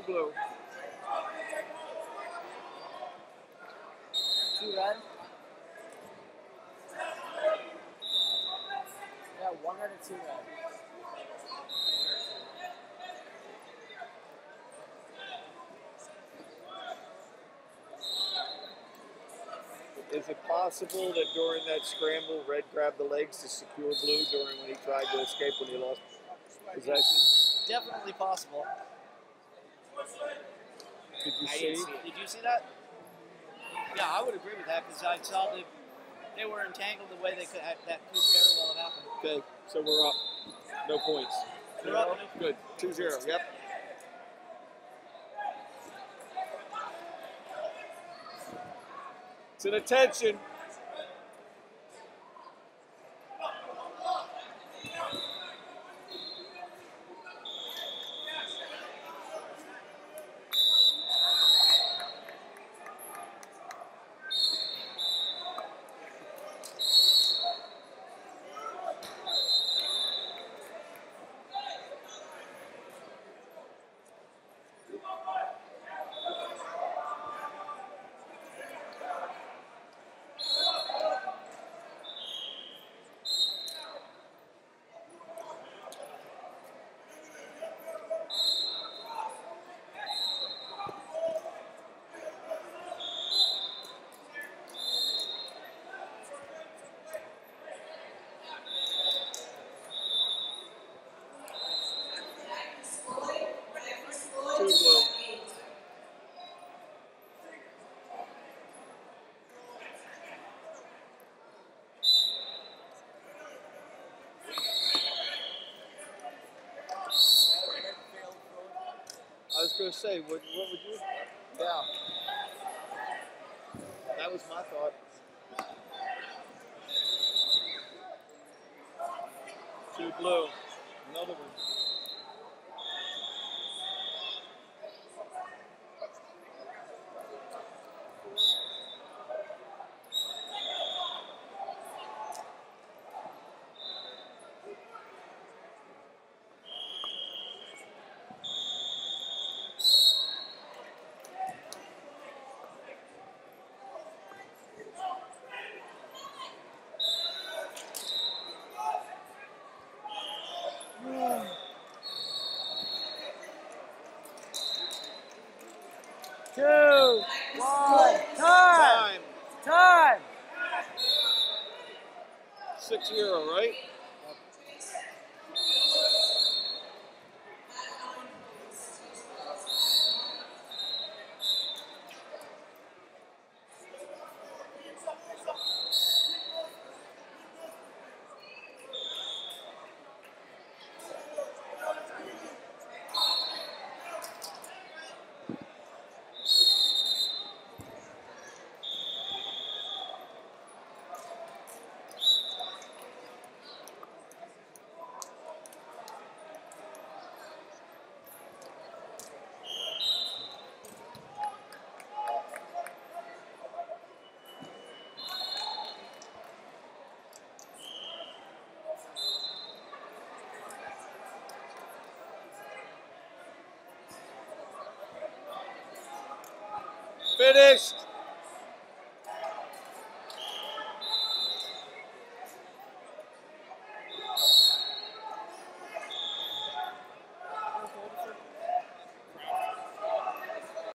blue. 2 red. Yeah, 1 red and 2 red. Is it possible that during that scramble, red grabbed the legs to secure blue during when he tried to escape when he lost possession? Definitely possible. Did you I see? didn't see it. Did you see that? Yeah, I would agree with that because I saw that they were entangled the way they could. That could very well have happened. Okay, so we're up. No points. They're up. Good. 2-0. Yep. It's an attention. I was going to say, what would you? Yeah. That was my thought. 2 blue. Another one. Two, 1, time! Time! 6-0, right? Finished.